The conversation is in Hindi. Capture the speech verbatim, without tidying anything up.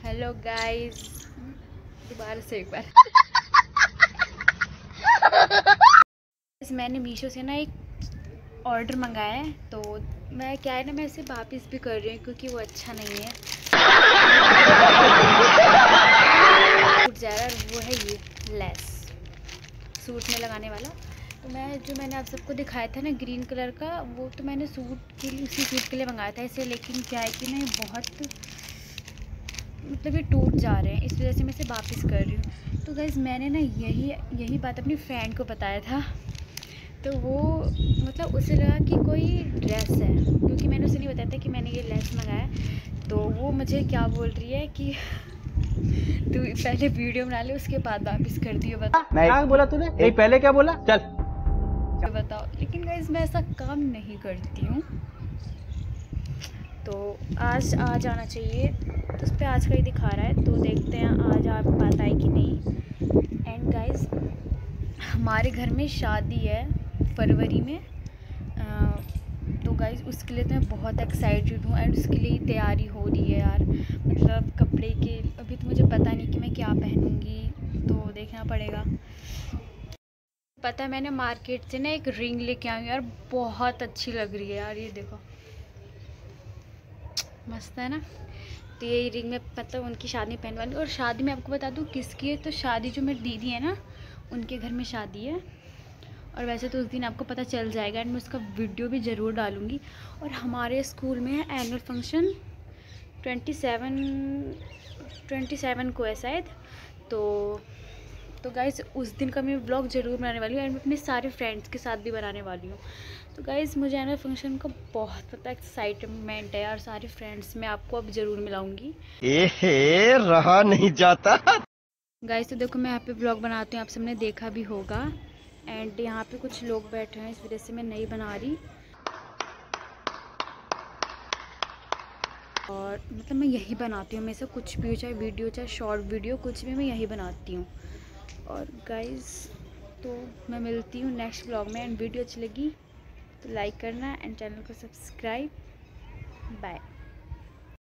हेलो गाइस, दोबारा से एक बार मैंने मीशो से ना एक ऑर्डर मंगाया है, तो मैं क्या है ना मैं इसे वापस भी कर रही हूँ क्योंकि वो अच्छा नहीं है। टूट जा रहा है, वो है ये लेस सूट में लगाने वाला। तो मैं जो मैंने आप सबको दिखाया था ना ग्रीन कलर का, वो तो मैंने सूट के लिए उसी सूट के लिए मंगाया था इसे, लेकिन क्या है कि ना बहुत मतलब ये टूट जा रहे हैं, इस वजह से मैं इसे वापस कर रही हूँ। तो गाइज़ मैंने ना यही यही बात अपनी फ्रेंड को बताया था, तो वो मतलब उसे लगा कि कोई ड्रेस है, क्योंकि मैंने उसे नहीं बताया था कि मैंने ये लेस मंगाया। तो वो मुझे क्या बोल रही है कि तू पहले वीडियो बना ले उसके बाद वापस कर दियो। बता क्या बोला तूने? नहीं, पहले क्या बोला? चल बताओ। लेकिन गाइज़ मैं ऐसा काम नहीं करती हूँ, तो आज आ जाना चाहिए। तो उस पर आज का ही दिखा रहा है, तो देखते हैं आज आप बात आई कि नहीं। एंड गाइज़ हमारे घर में शादी है फरवरी में, आ, तो गाइज़ उसके लिए तो मैं बहुत एक्साइटेड हूँ एंड उसके लिए तैयारी हो रही है यार। मतलब कपड़े के अभी तो मुझे पता नहीं कि मैं क्या पहनूँगी, तो देखना पड़ेगा। पता है मैंने मार्केट से ना एक रिंग लेके आई हूँ यार, बहुत अच्छी लग रही है यार, ये देखो मस्त है ना। तो ये रिंग में मतलब उनकी शादी में पहनने वाली, और शादी में आपको बता दूँ किसकी है, तो शादी जो मेरी दीदी है ना उनके घर में शादी है। और वैसे तो उस दिन आपको पता चल जाएगा एंड मैं उसका वीडियो भी ज़रूर डालूँगी। और हमारे स्कूल में है annual function twenty seven twenty seven को है शायद। तो तो गाइज़ उस दिन का मैं व्लॉग ज़रूर बनाने वाली हूँ एंड मैं अपने सारे फ्रेंड्स के साथ भी बनाने वाली हूँ। तो गाइज़ मुझे एनुअल फंक्शन का बहुत पता एक्साइटमेंट है यार, सारे फ्रेंड्स मैं आपको अब ज़रूर मिलाऊंगी। एहे, रहा नहीं जाता। गाइज़ तो देखो मैं यहाँ पे व्लॉग बनाती हूँ, आप सबने देखा भी होगा। एंड यहाँ पे कुछ लोग बैठे हैं, इस वजह से मैं नहीं बना रही। और मतलब मैं यही बनाती हूँ, मैं से कुछ भी हो, चाहे वीडियो चाहे शॉर्ट वीडियो कुछ भी, मैं यही बनाती हूँ। और गाइज़ तो मैं मिलती हूँ नेक्स्ट व्लॉग में, एंड वीडियो अच्छी लगी तो लाइक करना एंड चैनल को सब्सक्राइब। बाय।